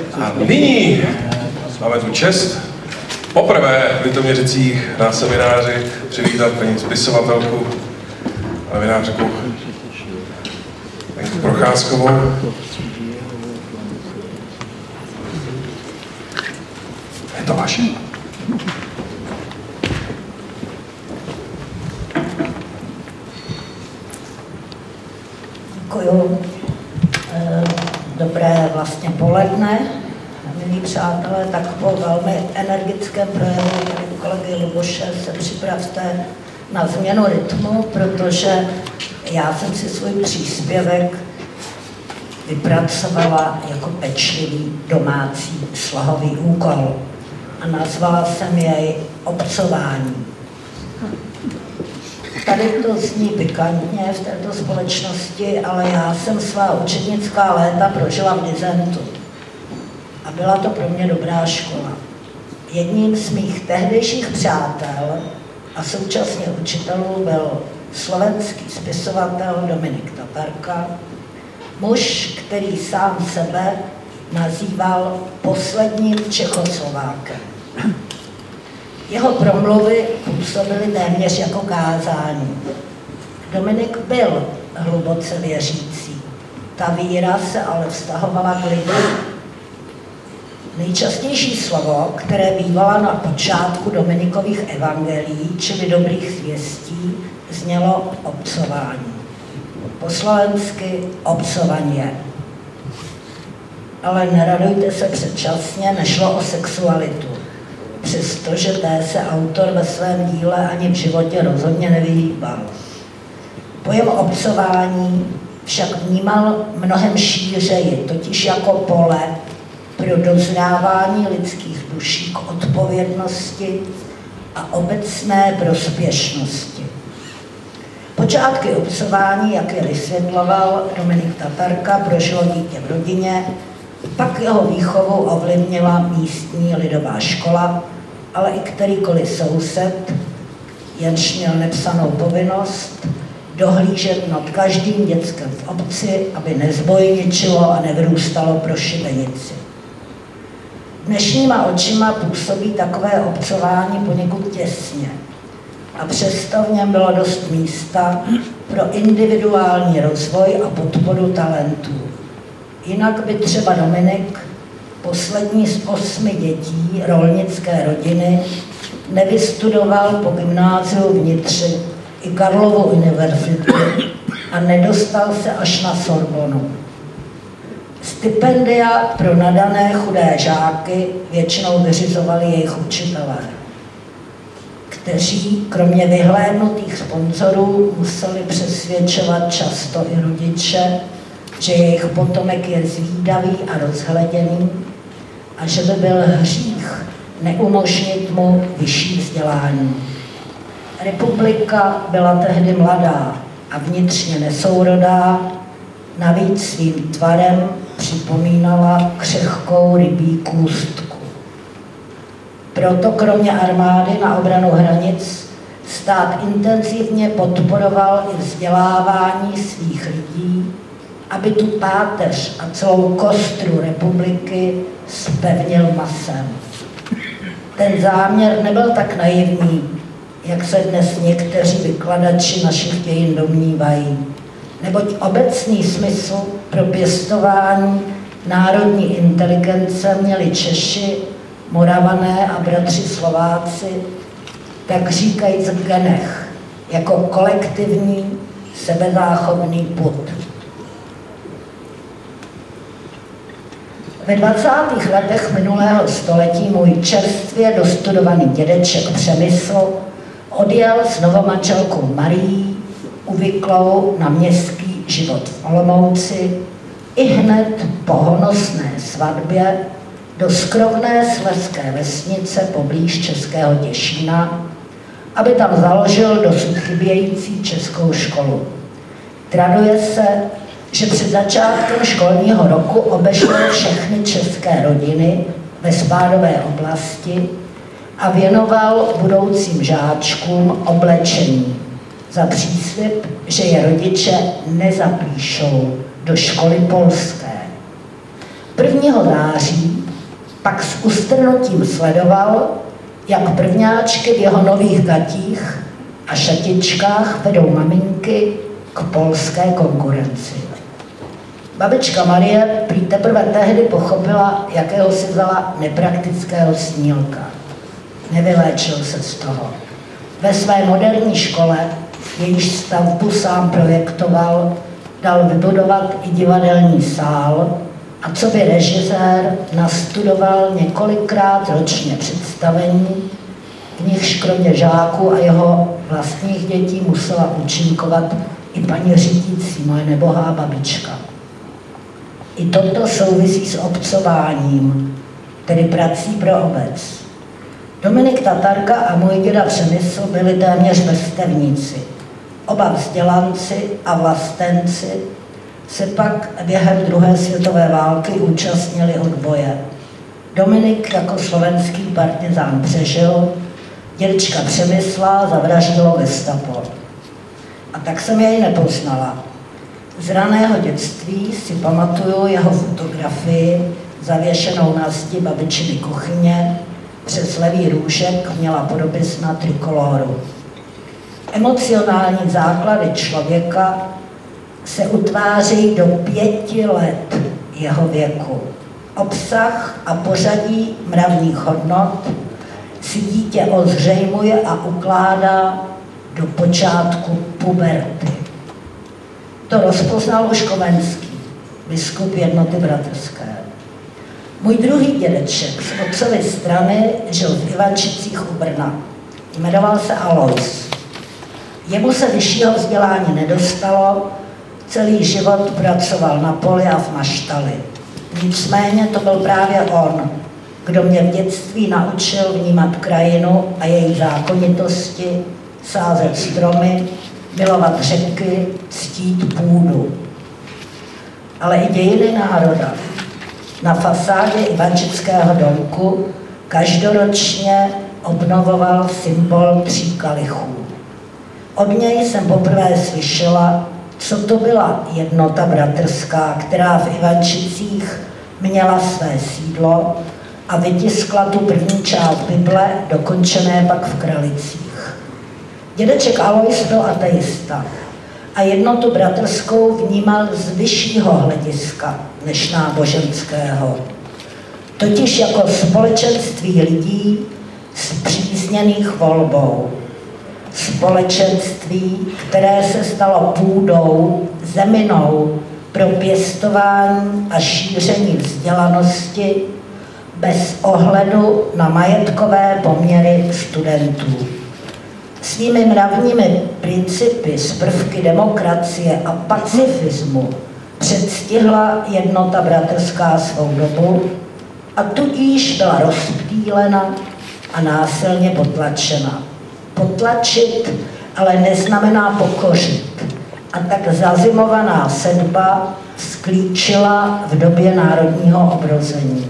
A nyní máme tu čest poprvé v Litoměřicích na semináři přivítat paní spisovatelku a novinářku Lenku Procházkovou. Je to vaše? Děkuju. Dobré vlastně poledne, milí přátelé, tak po velmi energickém projevu kolegy Luboše se připravte na změnu rytmu, protože já jsem si svůj příspěvek vypracovala jako pečlivý domácí slohový úkol a nazvala jsem jej obcování. Tady to zní pikantně v této společnosti, ale já jsem svá učednická léta prožila v dizentu. A byla to pro mě dobrá škola. Jedním z mých tehdejších přátel a současně učitelů byl slovenský spisovatel Dominik Tatarka, muž, který sám sebe nazýval posledním Čechoslovákem. Jeho promluvy působily téměř jako kázání. Dominik byl hluboce věřící. Ta víra se ale vztahovala k lidu. Nejčastější slovo, které bývalo na počátku Dominikových evangelií, čili dobrých zvěstí, znělo obcování. Po slovensky obcovanie. Ale neradujte se předčasně, nešlo o sexualitu. Přestože té se autor ve svém díle ani v životě rozhodně nevyhýbal. Pojem obcování však vnímal mnohem šířeji, totiž jako pole pro dozrávání lidských duší k odpovědnosti a obecné prospěšnosti. Počátky obcování, jak je vysvětloval Dominik Tatarka, prožilo dítě v rodině, pak jeho výchovu ovlivnila místní lidová škola, ale i kterýkoliv soused, jenž měl nepsanou povinnost dohlížet nad každým dětskem v obci, aby nezbojničilo a nevyrůstalo pro šibenici. Dnešníma očima působí takové obcování poněkud těsně a přesto v něm bylo dost místa pro individuální rozvoj a podporu talentů. Jinak by třeba Dominik, poslední z 8 dětí rolnické rodiny, nevystudoval po gymnáziu v Nitře i Karlovu univerzitu a nedostal se až na Sorbonu. Stipendia pro nadané chudé žáky většinou vyřizovali jejich učitelé, kteří kromě vyhlédnutých sponzorů museli přesvědčovat často i rodiče, že jejich potomek je zvídavý a rozhleděný a že by byl hřích neumožnit mu vyšší vzdělání. Republika byla tehdy mladá a vnitřně nesourodá, navíc svým tvarem připomínala křehkou rybí kůstku. Proto kromě armády na obranu hranic stát intenzivně podporoval i vzdělávání svých lidí, aby tu páteř a celou kostru republiky zpevnil masem. Ten záměr nebyl tak naivní, jak se dnes někteří vykladači našich dějin domnívají, neboť obecný smysl pro pěstování národní inteligence měli Češi, Moravané a bratři Slováci, tak říkajíc v genech, jako kolektivní sebezáchovný pud. Ve 20. letech minulého století můj čerstvě dostudovaný dědeček Přemysl odjel s novomanželkou Marií, uvyklou na městský život v Olomouci, i hned po honosné svatbě do skromné slezské vesnice poblíž Českého Těšína, aby tam založil dosud chybějící českou školu. Traduje se, že před začátkem školního roku obešel všechny české rodiny ve spádové oblasti a věnoval budoucím žáčkům oblečení za příslib, že je rodiče nezapíšou do školy polské. 1. září pak s ustrnutím sledoval, jak prvňáčky v jeho nových gatích a šatičkách vedou maminky k polské konkurenci. Babička Marie prý teprve tehdy pochopila, jakého si vzala nepraktického snílka. Nevyléčil se z toho. Ve své moderní škole, jejíž stavbu sám projektoval, dal vybudovat i divadelní sál a coby režisér nastudoval několikrát ročně představení, v nichž kromě žáků a jeho vlastních dětí musela účinkovat i paní řídící, moje nebohá babička. I toto souvisí s obcováním, tedy prací pro obec. Dominik Tatarka a můj děda Přemysl byli téměř vrstevníci. Oba vzdělanci a vlastenci se pak během druhé světové války účastnili odboje. Dominik jako slovenský partizán přežil, dědečka Přemysla zavraždilo gestapo. A tak jsem jej nepoznala. Z raného dětství si pamatuju jeho fotografii zavěšenou na zdi babičiny kuchyně, přes levý růžek měla podopis na trikoloru. Emocionální základy člověka se utváří do 5 let jeho věku. Obsah a pořadí mravních hodnot si dítě ozřejmuje a ukládá do počátku puberty. To rozpoznal už Komenský, biskup Jednoty bratrské. Můj druhý dědeček z otcovy strany žil v Ivančicích u Brna. Jmenoval se Alois. Jemu se vyššího vzdělání nedostalo, celý život pracoval na poli a v maštali. Nicméně to byl právě on, kdo mě v dětství naučil vnímat krajinu a její zákonitosti, sázet stromy, milovat řeky, ctít půdu. Ale i dějiny národa. Na fasádě Ivančického domku každoročně obnovoval symbol 3 kalichů. Od něj jsem poprvé slyšela, co to byla Jednota bratrská, která v Ivančicích měla své sídlo a vytiskla tu první část Bible, dokončené pak v Kralicích. Dědeček Alois byl ateista a Jednotu bratrskou vnímal z vyššího hlediska než náboženského. Totiž jako společenství lidí spřízněných volbou. Společenství, které se stalo půdou, zeminou pro pěstování a šíření vzdělanosti bez ohledu na majetkové poměry studentů. Svými mravními principy z prvky demokracie a pacifismu předstihla Jednota bratrská svou dobu a tudíž byla rozptýlena a násilně potlačena. Potlačit ale neznamená pokořit. A tak zazimovaná sedba sklíčila v době národního obrození.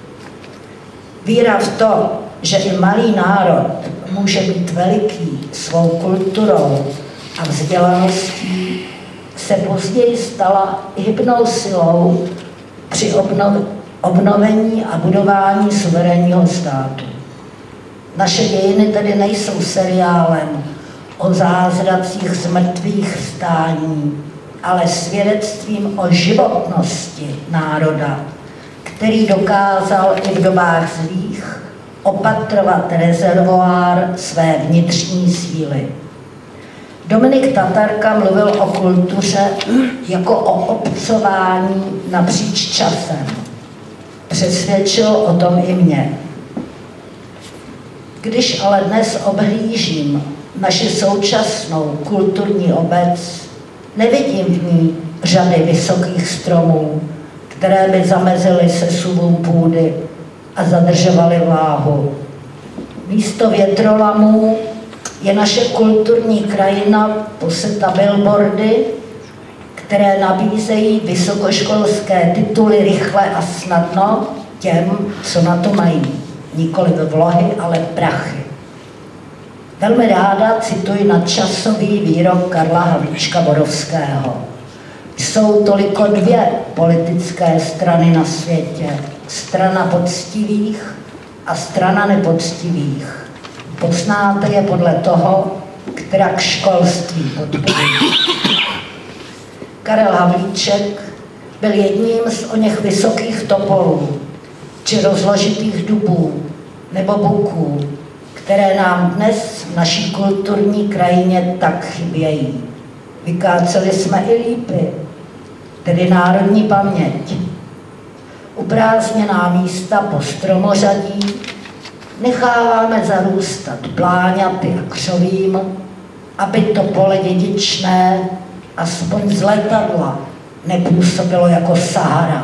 Víra v to, že i malý národ může být veliký svou kulturou a vzdělaností, se později stala hybnou silou při obnovení a budování suverénního státu. Naše dějiny tedy nejsou seriálem o zázracích z mrtvých vstání, ale svědectvím o životnosti národa, který dokázal i v dobách zlých opatrovat rezervoár své vnitřní síly. Dominik Tatarka mluvil o kultuře jako o obcování napříč časem. Přesvědčil o tom i mě. Když ale dnes obhlížím naši současnou kulturní obec, nevidím v ní řady vysokých stromů, které by zamezily sesuvům půdy a zadržovaly vláhu. Místo větrolamů je naše kulturní krajina posyta billboardy, které nabízejí vysokoškolské tituly rychle a snadno těm, co na to mají. Nikoli vlohy, ale prachy. Velmi ráda cituji nadčasový výrok Karla Havlíčka Borovského. Jsou toliko dvě politické strany na světě. Strana poctivých a strana nepoctivých. Poznáte je podle toho, která k školství podporují. Karel Havlíček byl jedním z oněch vysokých topolů, či rozložitých dubů nebo buků, které nám dnes v naší kulturní krajině tak chybějí. Vykáceli jsme i lípy, tedy národní paměť. Uprázdněná místa po stromořadí necháváme zarůstat pláňaty a křovím, aby to pole dědičné aspoň z letadla nepůsobilo jako Sahara.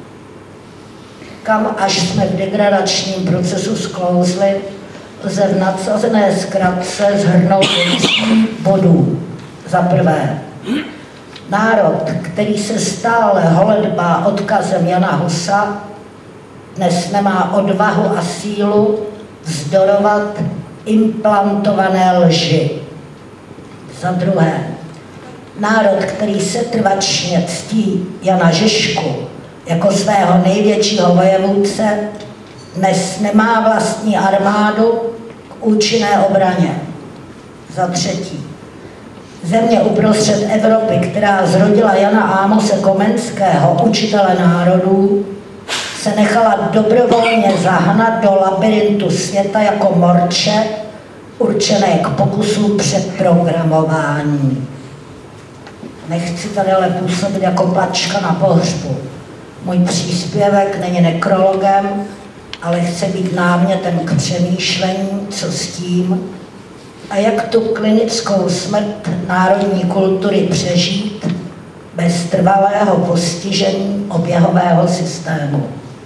Kam až jsme v degradačním procesu sklouzli, lze v nadsazené zkratce shrnout bodů. Za prvé, národ, který se stále holedbá odkazem Jana Husa, dnes nemá odvahu a sílu vzdorovat implantované lži. Za druhé, národ, který se trvačně ctí Jana Žižku jako svého největšího vojevůdce, dnes nemá vlastní armádu k účinné obraně. Za třetí, země uprostřed Evropy, která zrodila Jana Ámose Komenského, učitele národů, se nechala dobrovolně zahnat do labyrintu světa jako morče, určené k pokusu předprogramování. Nechci tady ale působit jako plačka na pohřbu. Můj příspěvek není nekrologem, ale chce být námětem k přemýšlení, co s tím, a jak tu klinickou smrt národní kultury přežít bez trvalého postižení oběhového systému.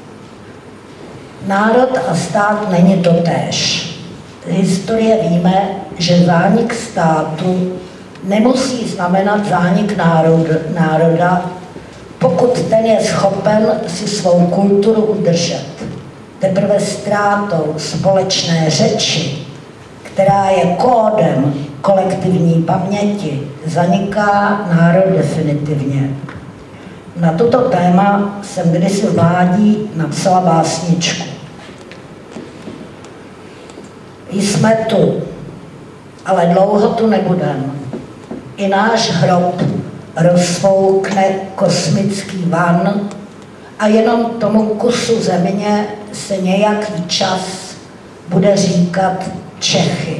Národ a stát není totéž. Z historie víme, že zánik státu nemusí znamenat zánik národa, pokud ten je schopen si svou kulturu udržet. Teprve ztrátou společné řeči, která je kódem kolektivní paměti, zaniká národ definitivně. Na toto téma jsem kdysi v mládí napsala básničku. Jsme tu, ale dlouho tu nebudeme. I náš hrob rozfoukne kosmický van a jenom tomu kusu země se nějaký čas bude říkat Čechy.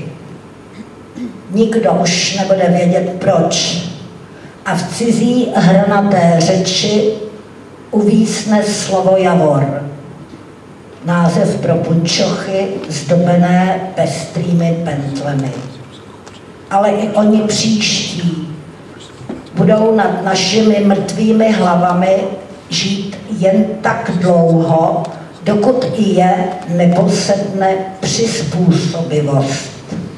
Nikdo už nebude vědět proč. A v cizí hranaté řeči uvísne slovo Javor. Název pro punčochy zdobené pestrými pentlemi. Ale i oni příští budou nad našimi mrtvými hlavami žít jen tak dlouho, dokud i je neposedne přizpůsobivost.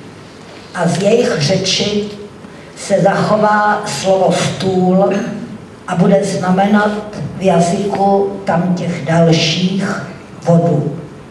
A z jejich řeči se zachová slovo stůl a bude znamenat v jazyku tam těch dalších vodu.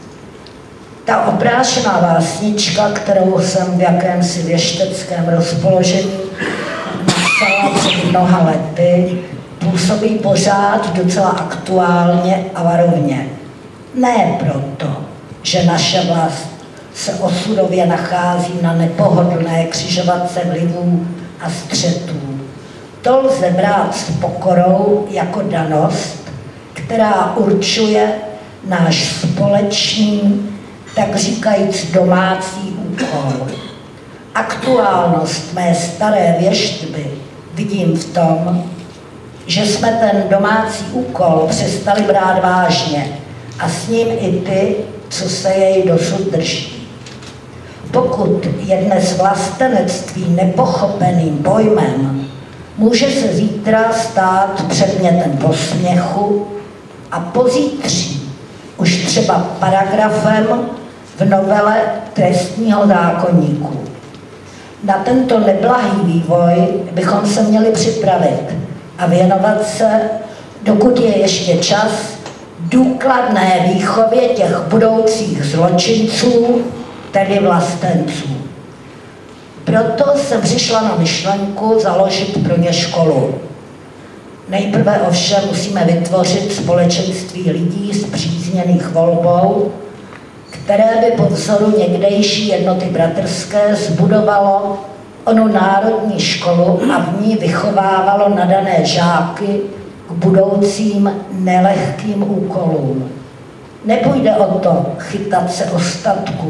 Ta oprášená básnička, kterou jsem v jakémsi věšteckém rozpoložení napsala před mnoha lety, působí pořád docela aktuálně a varovně. Ne proto, že naše vlast se osudově nachází na nepohodlné křižovatce vlivů a střetů. To lze brát s pokorou jako danost, která určuje náš společný, tak říkajíc domácí úkol. Aktuálnost mé staré věštby vidím v tom, že jsme ten domácí úkol přestali brát vážně a s ním i ty, co se jej dosud drží. Pokud je dnes vlastenectví nepochopeným pojmem, může se zítra stát předmětem posměchu a pozítří už třeba paragrafem v novele trestního zákoníku. Na tento neblahý vývoj bychom se měli připravit a věnovat se, dokud je ještě čas, důkladné výchově těch budoucích zločinců, tedy vlastenců. Proto jsem přišla na myšlenku založit pro ně školu. Nejprve ovšem musíme vytvořit společenství lidí spřízněných volbou, které by po vzoru někdejší jednoty bratrské zbudovalo onu národní školu a v ní vychovávalo nadané žáky k budoucím nelehkým úkolům. Nepůjde o to chytat se ostatků.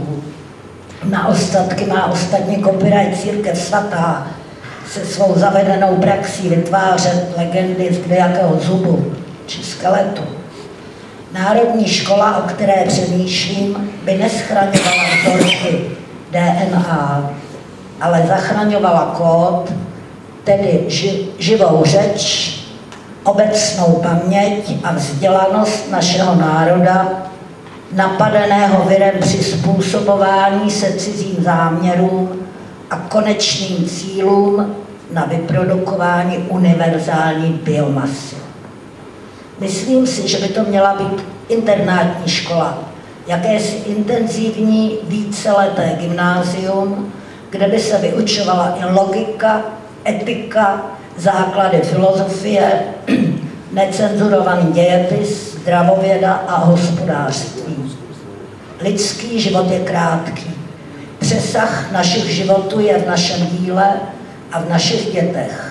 Na ostatky má ostatně copyright Církev svatá se svou zavedenou praxí vytvářet legendy z kdejakého zubu či skeletu. Národní škola, o které přemýšlím, by neschraňovala vzorky DNA, ale zachraňovala kód, tedy živou řeč, obecnou paměť a vzdělanost našeho národa, napadeného virem přizpůsobování se cizím záměrům a konečným cílům na vyprodukování univerzální biomasy. Myslím si, že by to měla být internátní škola, jakési intenzivní víceleté gymnázium, kde by se vyučovala i logika, etika, základy filozofie, necenzurovaný dějepis, zdravověda a hospodářství. Lidský život je krátký. Přesah našich životů je v našem díle a v našich dětech.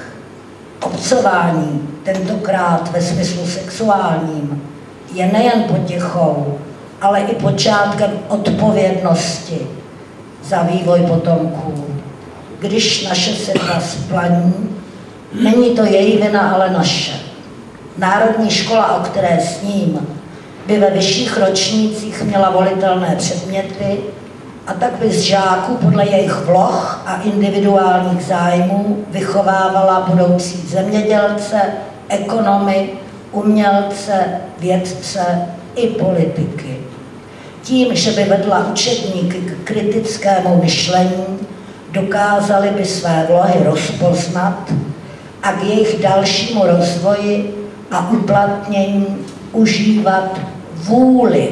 Obcování, tentokrát ve smyslu sexuálním, je nejen potěchou, ale i počátkem odpovědnosti za vývoj potomků. Když naše sedla splaní, není to její vina, ale naše. Národní škola, o které sním, by ve vyšších ročnících měla volitelné předměty a tak by z žáků podle jejich vloh a individuálních zájmů vychovávala budoucí zemědělce, ekonomy, umělce, vědce i politiky. Tím, že by vedla učebníky k kritickému myšlení, dokázali by své vlohy rozpoznat a k jejich dalšímu rozvoji a uplatnění užívat vůli.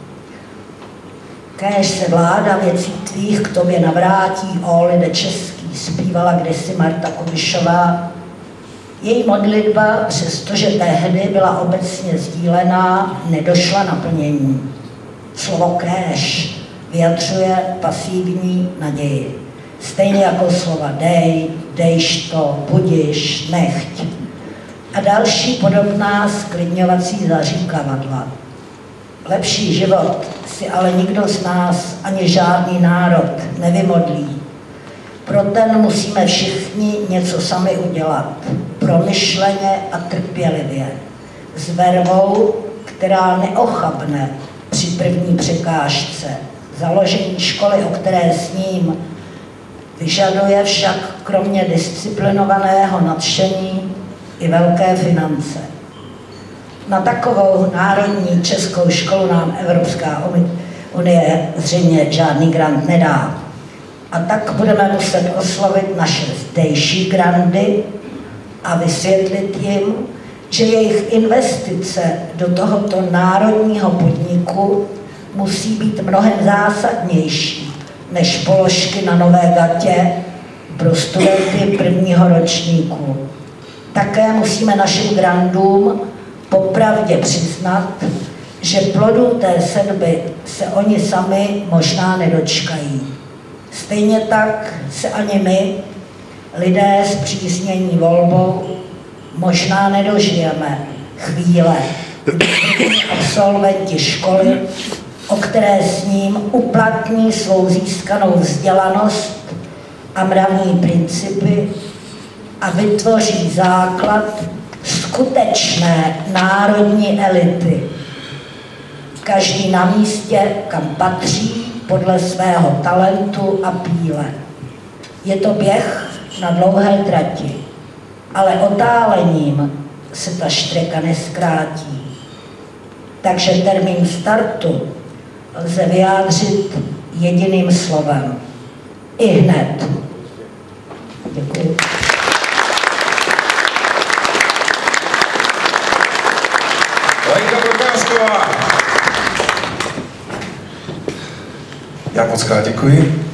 Kéž se vláda věcí tvých k tobě navrátí, ó lide český, zpívala kdysi Marta Kubišová. Její modlitba, přestože tehdy byla obecně sdílená, nedošla naplnění. Slovo kéž vyjadřuje pasivní naději. Stejně jako slova dej, dejš to, budiš, nechť. A další podobná sklidňovací zaříkavadla. Lepší život si ale nikdo z nás, ani žádný národ nevymodlí. Pro ten musíme všichni něco sami udělat. Promyšleně a trpělivě. S vervou, která neochabne při první překážce. Založení školy, o které sním, vyžaduje však kromě disciplinovaného nadšení i velké finance. Na takovou národní českou školu nám Evropská unie zřejmě žádný grant nedá. A tak budeme muset oslovit naše zdejší grandy a vysvětlit jim, že jejich investice do tohoto národního podniku musí být mnohem zásadnější než položky na nové gatě pro studenty prvního ročníku. Také musíme našim grandům popravdě přiznat, že plodů té sedby se oni sami možná nedočkají. Stejně tak se ani my, lidé spříznění volbou, možná nedožijeme chvíle, kdy absolventi školy, o které s ním uplatní svou získanou vzdělanost a mravní principy a vytvoří základ skutečné národní elity. Každý na místě, kam patří, podle svého talentu a píle. Je to běh na dlouhé trati, ale otálením se ta štreka neskrátí. Takže termín startu lze vyjádřit jediným slovem. Ihned. Děkuji. Lenka Prokázková. Já moc krát děkuji.